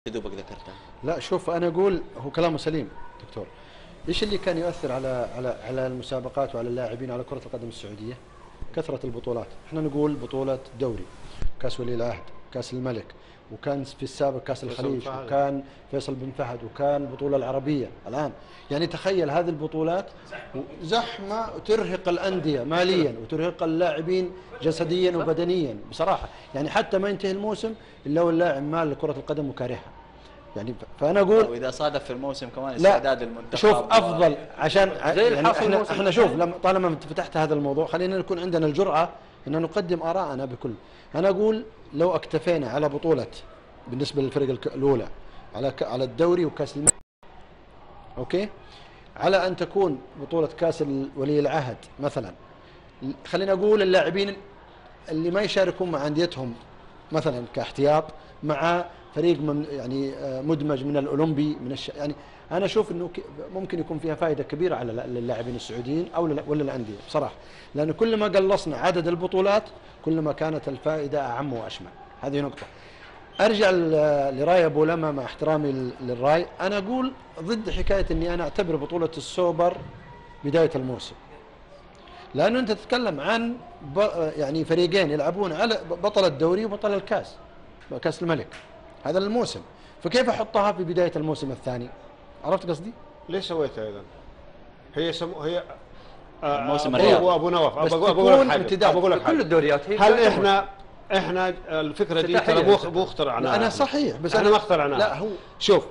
دوبك ذكرتها. لا شوف انا اقول هو كلامه سليم دكتور. ايش اللي كان يؤثر على المسابقات وعلى اللاعبين على كرة القدم السعودية؟ كثرة البطولات. احنا نقول بطولة دوري، كاس ولي العهد، كاس الملك، وكان في السابق كاس الخليج، وكان فيصل بن فهد، وكان البطولة العربية الآن. يعني تخيل هذه البطولات زحمة ترهق الأندية ماليا وترهق اللاعبين جسديا وبدنيا بصراحة. يعني حتى ما ينتهي الموسم إلا واللاعب مال لكرة القدم وكارهها. يعني فانا اقول واذا صادف في الموسم كمان استعداد المنتخب. شوف افضل عشان يعني احنا شوف طالما فتحت هذا الموضوع خلينا نكون عندنا الجرأة ان نقدم آراءنا بكل. انا اقول لو اكتفينا على بطولة بالنسبة للفرق الاولى على الدوري وكاس الملك، اوكي، على ان تكون بطولة كاس ولي العهد مثلا، خلينا اقول اللاعبين اللي ما يشاركون مع انديتهم مثلا كاحتياط مع فريق يعني مدمج من الاولمبي يعني انا اشوف انه ممكن يكون فيها فائده كبيره على اللاعبين السعوديين او ولا الانديه بصراحه، لانه كل ما قلصنا عدد البطولات كل ما كانت الفائده اعم واشمل. هذه نقطه. ارجع لراي ابو لما مع احترامي للراي، انا اقول ضد حكايه اني انا اعتبر بطوله السوبر بدايه الموسم، لانه انت تتكلم عن يعني فريقين يلعبون على بطل الدوري وبطل الكاس، كاس الملك، هذا الموسم، فكيف احطها في بدايه الموسم الثاني؟ عرفت قصدي؟ ليش سويتها اذا؟ هي الموسم الرياضي ابو نواف بقول لك كل الدوريات هل احنا الفكره دي ترى مو اخترعناها. انا صحيح بس انا ما اخترعناها. لا هو شوف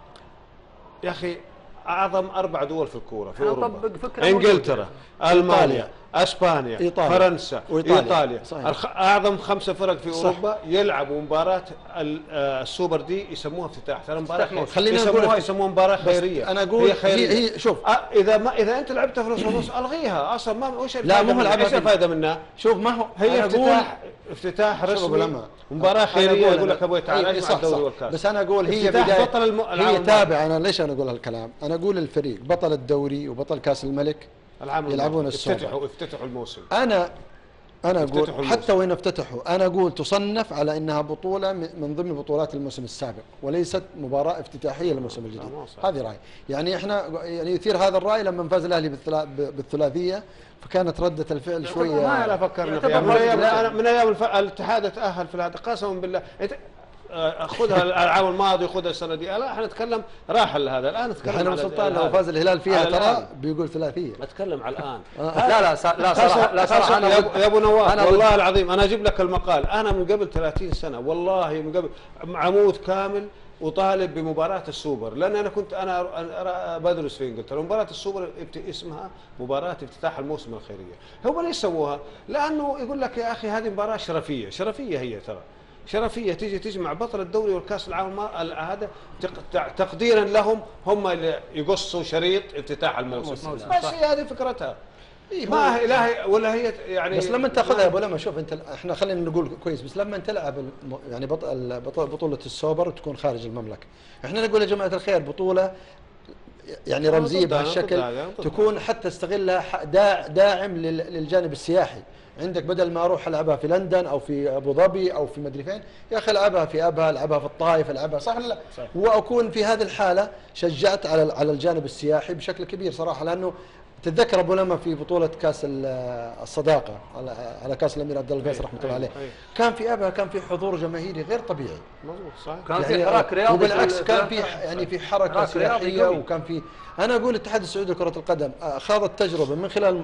يا اخي، اعظم 4 دول في الكوره في اوروبا، فكرة انجلترا، المانيا، اسبانيا، إيطاليا. فرنسا، ايطاليا. اعظم 5 فرق في اوروبا يلعبوا مباراه السوبر دي يسموها افتتاح. ترى مباراه خلينا نقول يسموها مباراه خيريه. انا اقول هي خيريه. هي شوف اذا انت لعبتها في نص النص الغيها اصلا. ما وش لا مو ايش الفائده منها؟ شوف ما هو هي افتتاح رسمي، مباراه خيريه. يقول لك ابوي تعال اسمع الدوري والكاس. بس انا اقول هي بدايه هي تابعه. انا ليش انا اقول هالكلام؟ انا اقول الفريق بطل الدوري وبطل كاس الملك يلعبون السوبر، افتتحوا الموسم. انا اقول حتى وين افتتحوا انا اقول تصنف على انها بطوله من ضمن بطولات الموسم السابق وليست مباراه افتتاحيه للموسم الجديد. هذه راي. يعني احنا يعني يثير هذا الراي لما فاز الاهلي بالثلاثيه، فكانت رده الفعل شويه. ما انا فكرنا فيها من ايام الاتحاد تاهل في هذا قسما بالله. خذها العام الماضي وخذها السنه دي. لا احنا نتكلم راحل هذا. الان نتكلم على سلطان لو فاز الهلال فيها ترى بيقول ثلاثيه. اتكلم على الان. لا صراحه لا صراحه يا ابو نواف والله العظيم انا اجيب لك المقال. انا من قبل 30 سنه والله من قبل عمود كامل وطالب بمباراه السوبر، لان انا كنت بدرس في انجلترا. مباراه السوبر اسمها مباراه افتتاح الموسم الخيريه. هم ليش سووها؟ لانه يقول لك يا اخي هذه مباراه شرفيه هي ترى شرفيه تيجي تجمع بطل الدوري والكاس العالم هذا تقديرا لهم. هم اللي يقصوا شريط افتتاح الموسم. بس هي هذه فكرتها. ما هي ولا هي يعني. بس لما تاخذها يا ابو لما شوف انت، احنا خلينا نقول كويس، بس لما تلعب يعني بطوله السوبر وتكون خارج المملكه، احنا نقول يا جماعه الخير بطوله يعني رمزيه بهالشكل تكون حتى استغلها داعم للجانب السياحي. عندك بدل ما اروح العبها في لندن او في ابو ظبي او في مدري فين، يا اخي العبها في ابها، العبها في الطائف، العبها صح ولا لا؟ واكون في هذه الحاله شجعت على الجانب السياحي بشكل كبير صراحه. لانه تتذكر ابو لما في بطوله كاس الصداقه على كاس الامير عبد الله الفيصل رحمه الله عليه، كان في ابها كان في حضور جماهيري غير طبيعي. مظبوط صحيح. كان في حراك رياضي وبالعكس كان في يعني في حركه سياحيه، وكان في انا اقول الاتحاد السعودي لكره القدم خاض التجربه من خلال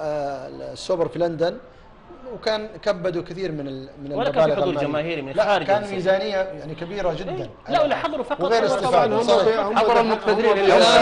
السوبر في لندن، وكان كبدوا كثير من المبالغ. ولا كان في حضور جماهيري من خارج. كان ميزانيه يعني كبيره جدا. لا ولا حضروا فقط وغير استفاده. هم حضروا المقتدرين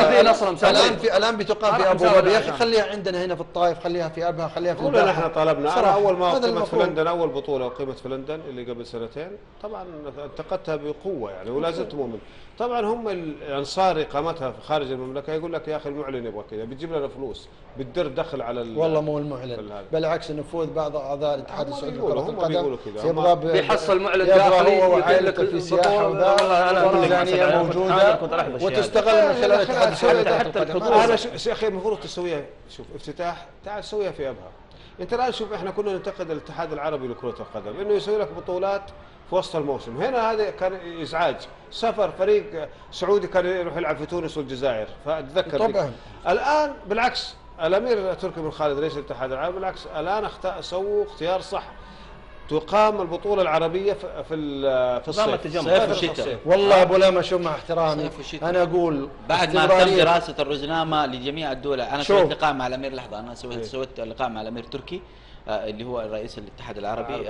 الان بتقام في ابو ظبي. يا اخي خليها عندنا هنا في الطائف، خليها في ابها، خليها في الداحة. احنا طلبنا. انا اول ما اقيمت في لندن، اول بطوله اقيمت في لندن اللي قبل سنتين، طبعا انتقدتها بقوه يعني ولا زلت مؤمن. طبعا هم الانصار اقامتها خارج المملكه يقول لك يا اخي المعلن يبغى كذا، بتجيب لنا فلوس، بتدر دخل على والله مو المعلن، بالعكس نفوذ بعض اعضاء الاتحاد السعودي لكره القدم يبغى بيحصل معلن داخلي هو وعائلته في سياحه وميزانيه موجوده وتستغل من خلال الاتحاد السعودي. حتى الحضور. انا يا اخي المفروض تسويها. شوف افتتاح، تعال سويها في ابها. انت الان شوف احنا كنا ننتقد الاتحاد العربي لكره القدم انه يسوي لك بطولات في وسط الموسم، هنا هذا كان ازعاج، سفر فريق سعودي كان يروح يلعب في تونس والجزائر، فاتذكر طبعا. الان بالعكس الامير تركي بن خالد رئيس الاتحاد العربي بالعكس الان سووا اختيار صح، تقام البطوله العربيه في الصيف، صيف وشتاء. والله ابو لما شوف مع احترامي انا اقول بعد ما تم دراسه الرزنامه لجميع الدول. انا سويت لقاء مع الامير، لحظه، انا سويت لقاء مع الامير تركي اللي هو رئيس الاتحاد العربي